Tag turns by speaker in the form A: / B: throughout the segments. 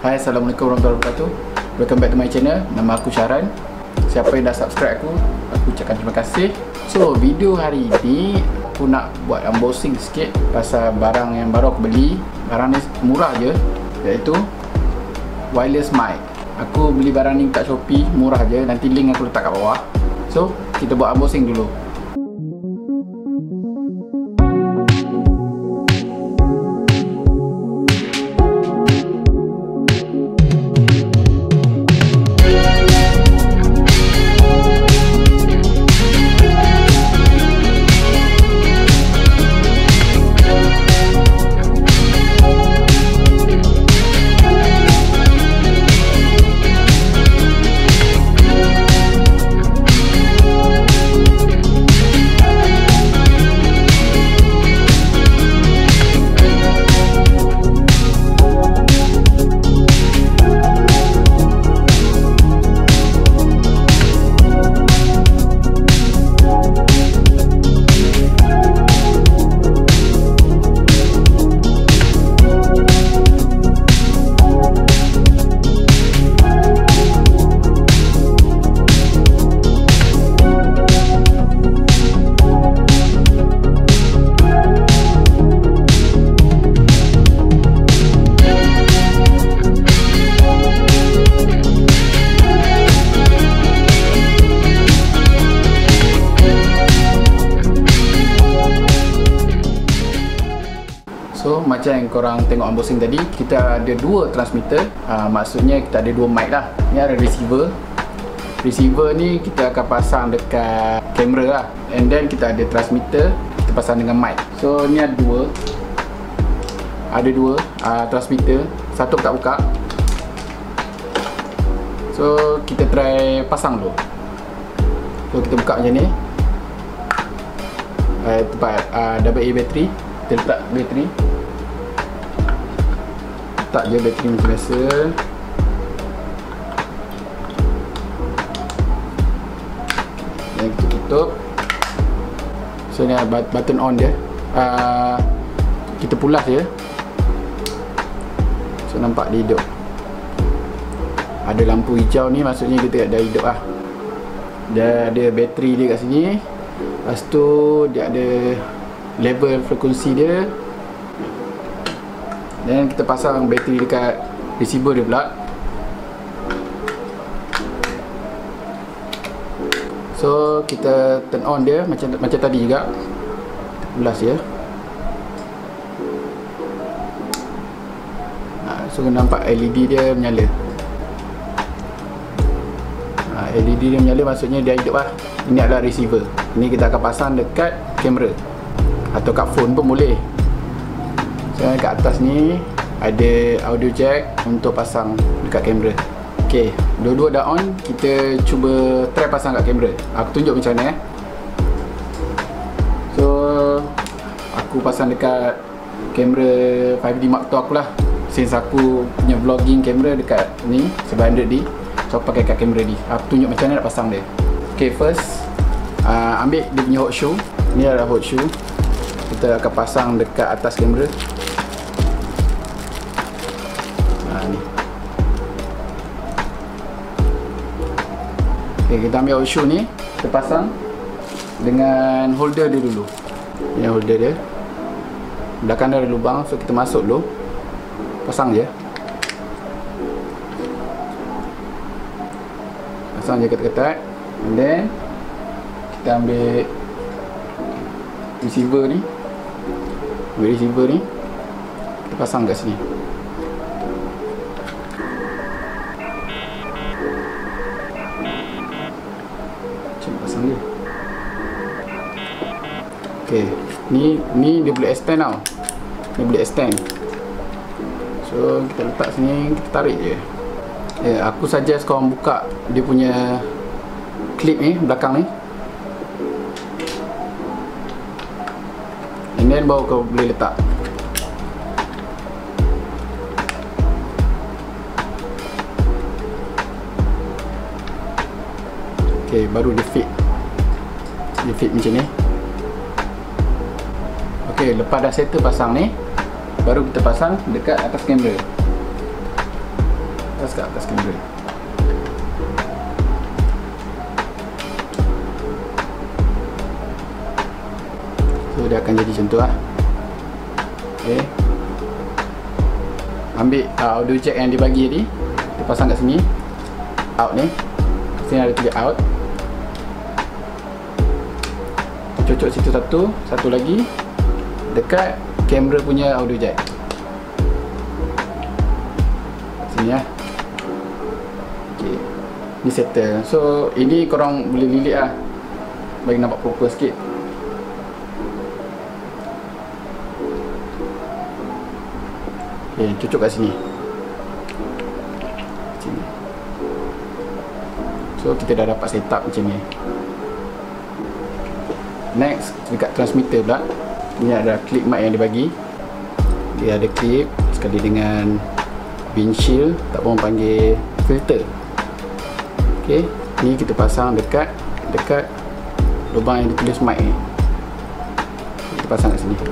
A: Hai, Assalamualaikum warahmatullahi wabarakatuh. Welcome back to my channel. Nama aku Syaran. Siapa yang dah subscribe aku ucapkan terima kasih. So, video hari ini aku nak buat unboxing sikit pasal barang yang baru aku beli. Barang ni murah je, iaitu wireless mic. Aku beli barang ni kat Shopee, murah je. Nanti link aku letak kat bawah. So, kita buat unboxing dulu. So, macam yang korang tengok unboxing tadi, kita ada dua transmitter. Maksudnya kita ada dua mic lah. Ni ada receiver. Receiver ni kita akan pasang dekat kamera lah. And then kita ada transmitter, kita pasang dengan mic. So, ni ada dua. Ada dua transmitter. Satu tak buka. So, kita try pasang dulu. So, kita buka macam ni. Tempat AA bateri. Kita letak bateri. Letak je bateri macam biasa. Dan kita tutup. So ni button on dia. Kita pulas je. So nampak dia hidup. Ada lampu hijau ni, maksudnya kita dah hidup lah. Dia ada bateri dia kat sini. Lepas tu dia ada level frekuensi dia. Dan kita pasang bateri dekat receiver dia pula. So kita turn on dia macam tadi juga. Kita pulas dia. So nampak LED dia menyala. LED dia menyala, maksudnya dia hidup lah. Ini adalah receiver. Ini kita akan pasang dekat kamera atau kat phone pun boleh. So kat atas ni ada audio jack untuk pasang dekat kamera. Ok, dua-dua dah on. Kita cuba try pasang kat kamera. Aku tunjuk macam mana. So aku pasang dekat kamera 5D Mark II aku lah. Since aku punya vlogging kamera dekat ni 700D, so aku pakai kat kamera ni. Aku tunjuk macam mana nak pasang dia. Ok, first ambil dia punya hot shoe. Ni adalah hot shoe. Kita akan pasang dekat atas kamera. Ni. Okay, kita ambil hot shoe ni, kita pasang dengan holder dia dulu. Ini holder dia. Belakang dia ada lubang, so kita masuk dulu. Pasang je. Pasang je ketat-ketat. And then kita ambil receiver ni. Kita pasang kat sini. Macam pasang dia. Ok, ni dia boleh extend tau. Ni boleh extend. So kita letak sini, kita tarik je. Aku suggest korang buka dia punya clip ni, belakang ni. And then baru kau boleh letak. Ok, baru dia fit. Dia fit macam ni. Ok, lepas dah settle pasang ni, baru kita pasang dekat atas kamera. atas ke atas kamera. So dia akan jadi macam tu lah. Okay, ambil audio jack yang dibagi tadi, kita pasang kat sini. Out ni, sini ada tulis out. Cocok situ satu lagi dekat kamera punya audio jack. Sini lah. Okay, ni settle. So ini korang boleh lilit lah bagi nampak proper sikit. Okay, cocok kat sini. So kita dah dapat setup macam ni. Next, dekat transmitter pula, ni ada clip mic yang dibagi. Dia ada clip sekali dengan windshield, tak pun panggil filter. Okay, ni kita pasang dekat lubang yang ditulis mic ni. Kita pasang kat sini.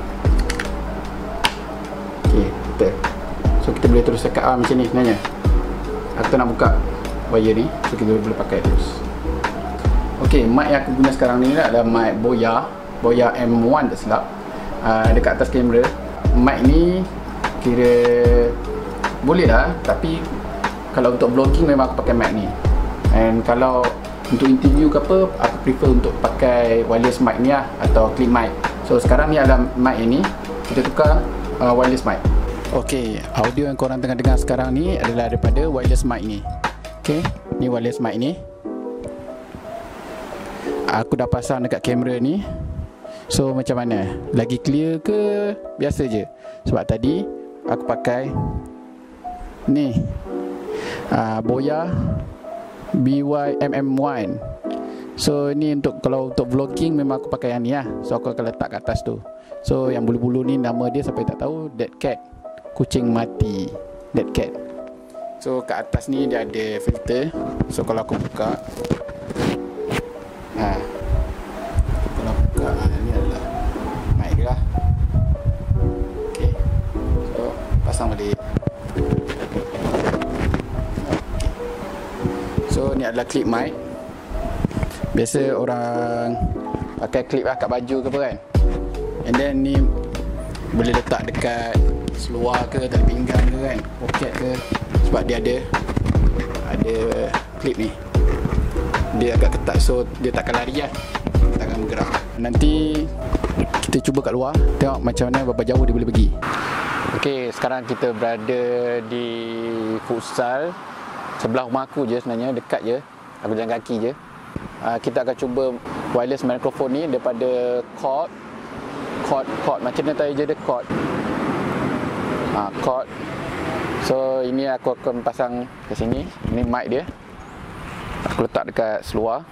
A: Okay, betul. So kita boleh terus sekat macam ni sebenarnya. Aku tak nak buka wire ni, so kita boleh pakai terus. Ok, mic yang aku guna sekarang ni adalah mic Boya M1 tak silap. Dekat atas kamera. Mic ni kira boleh lah, tapi kalau untuk vlogging memang aku pakai mic ni. And kalau untuk interview ke apa, aku prefer untuk pakai wireless mic ni lah, atau clip mic. So sekarang ni ada mic ini, kita tukar wireless mic. Ok, audio yang korang tengah dengar sekarang ni adalah daripada wireless mic ni. Ok, ni wireless mic ni. Aku dah pasang dekat kamera ni. So macam mana? Lagi clear ke biasa je? Sebab tadi aku pakai ni Boya BY-MM1. So ni kalau untuk vlogging memang aku pakai yang ni lah. So aku akan letak kat atas tu. So yang bulu-bulu ni nama dia sampai tak tahu, dead cat, kucing mati, dead cat. So kat atas ni dia ada filter. So kalau aku buka, kalau buka ni adalah mic dia lah. Okay, so pasang balik. So ni adalah clip mic. Biasa orang pakai clip lah kat baju ke apa kan. And then ni boleh letak dekat seluar ke, tali pinggang ke kan, poket ke. Sebab dia ada clip ni. Dia agak ketat, so dia takkan lari lah, takkan bergerak. Nanti kita cuba kat luar, tengok macam mana, berapa jauh dia boleh pergi. Ok, sekarang kita berada di futsal. Sebelah rumah aku je sebenarnya, dekat je. Aku jalan kaki je. Kita akan cuba wireless microphone ni daripada cord macam mana tadi je dia cord. Cord. So ini aku akan pasang ke sini. Ini mic dia. Aku letak dekat seluar.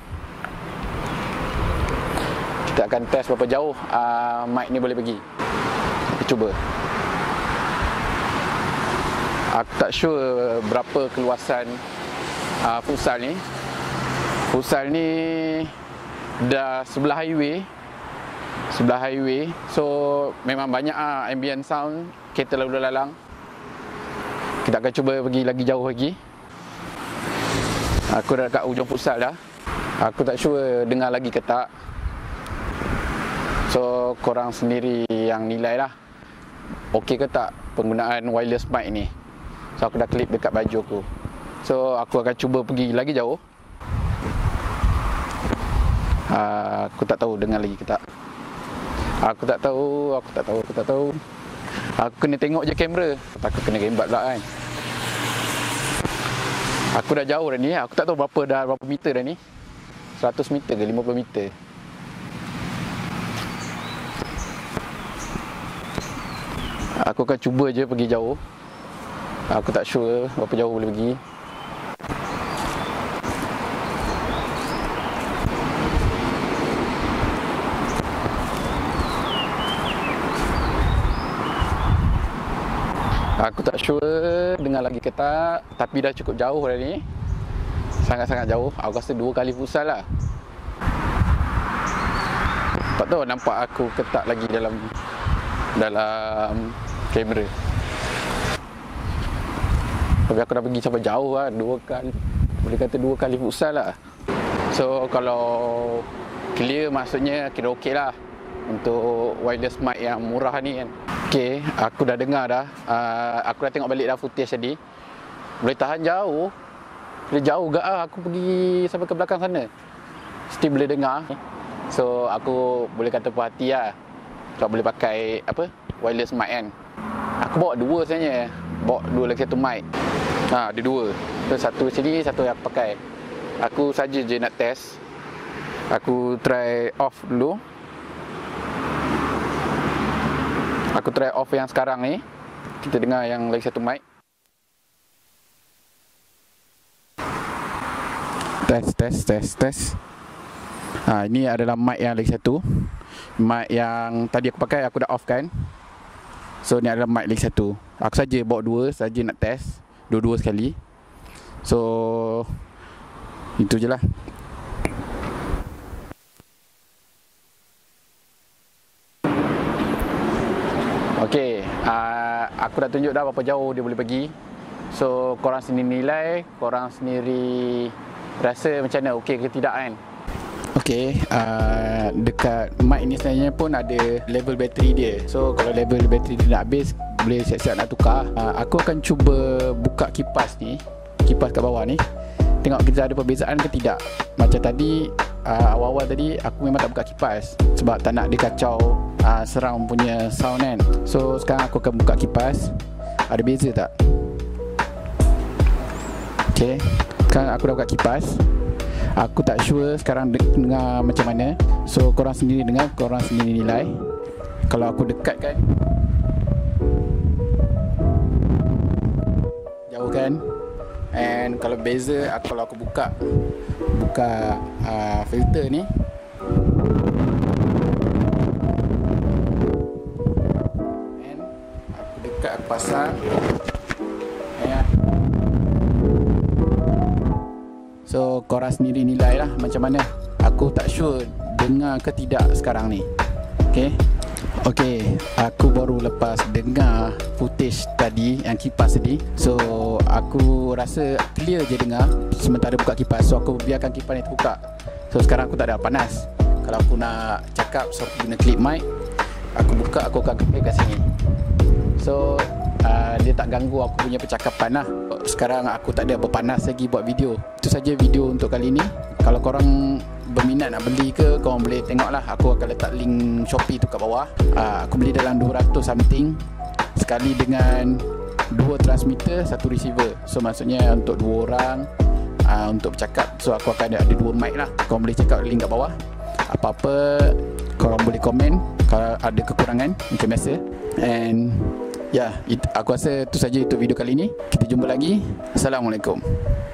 A: Kita akan test berapa jauh mic ni boleh pergi. Kita cuba. Aku tak sure berapa keluasan futsal ni. Futsal ni dah sebelah highway. So memang banyak ambient sound kereta lalu lalang. Kita akan cuba pergi lagi jauh lagi. Aku dah dekat ujung futsal dah. Aku tak sure dengar lagi ke tak. So korang sendiri yang nilai lah, okey ke tak penggunaan wireless mic ni. So aku dah clip dekat baju aku. So aku akan cuba pergi lagi jauh. Aku tak tahu dengar lagi ke tak. Aku tak tahu. Aku kena tengok je kamera. Takut kena rembat pula kan. Aku dah jauh dah ni. Aku tak tahu berapa meter dah ni. 100 meter ke 50 meter. Aku akan cuba je pergi jauh. Aku tak sure berapa jauh boleh pergi. Aku tak sure dengar lagi ke tak. Tapi dah cukup jauh dah ni. Sangat-sangat jauh. Aku rasa 2 kali futsal lah. Tak tahu nampak aku ke tak lagi dalam kamera. Tapi aku dah pergi sampai jauh lah, 2 kali, boleh kata 2 kali futsal lah. So kalau clear maksudnya kira okey lah untuk wireless mic yang murah ni kan. Okay, aku dah dengar dah. Aku dah tengok balik dah footage tadi. Boleh tahan jauh. Boleh jauh gak lah. Aku pergi sampai ke belakang sana, still boleh dengar. So aku boleh kata puas hati lah sebab boleh pakai apa, wireless mic kan. Aku bawa 2 sebenarnya. Bawa 2 lagi 1 mic. Ada 2. So satu sini, satu yang aku pakai. Aku saja je nak test. Aku try off dulu. Aku try off yang sekarang ni. Kita dengar yang lagi 1 mic. Test. Ini adalah mic yang lagi 1. Mic yang tadi aku pakai aku dah off kan. So ni adalah mic lagi 1. Aku saja bawa 2 saja nak test. Dua-dua sekali. So itu je lah. Okay, aku dah tunjuk dah berapa jauh dia boleh pergi. So korang sendiri nilai, korang sendiri rasa macam mana, okey ke tidak kan. Okay, dekat mic ni sebenarnya pun ada level bateri dia. So kalau level bateri dia nak habis, boleh siap-siap nak tukar. Aku akan cuba buka kipas ni, kipas kat bawah ni, tengok kita ada perbezaan ke tidak. Macam tadi, awal-awal tadi aku memang tak buka kipas sebab tak nak dia kacau surround punya sound kan. So sekarang aku akan buka kipas. Ada beza tak? Okay, sekarang aku dah buka kipas. Aku tak sure sekarang dengar macam mana. So korang sendiri dengar, korang sendiri nilai. Kalau aku dekatkan, jauh kan. And kalau beza, kalau aku buka filter ni, and aku dekat, aku pasang. So korang sendiri nilai lah macam mana. Aku tak sure dengar ke tidak sekarang ni. Okay, aku baru lepas dengar footage tadi yang kipas tadi. So aku rasa clear je dengar sementara buka kipas. So aku biarkan kipas ni terbuka. So sekarang aku tak ada panas. Kalau aku nak cakap, so aku guna clip mic. Aku buka, aku akan clip kat sini. So dia tak ganggu aku punya percakapan lah. Sekarang aku tak ada berpanas lagi buat video. Itu saja video untuk kali ni. Kalau korang berminat nak beli ke, korang boleh tengok lah. Aku akan letak link Shopee tu kat bawah. Aku beli dalam 200 something. Sekali dengan 2 transmitter, 1 receiver. So maksudnya untuk 2 orang untuk bercakap. So aku akan ada 2 mic lah. Korang boleh check out link kat bawah. Apa-apa korang boleh komen kalau ada kekurangan macam biasa. And ya, aku rasa itu saja untuk video kali ni. Kita jumpa lagi. Assalamualaikum.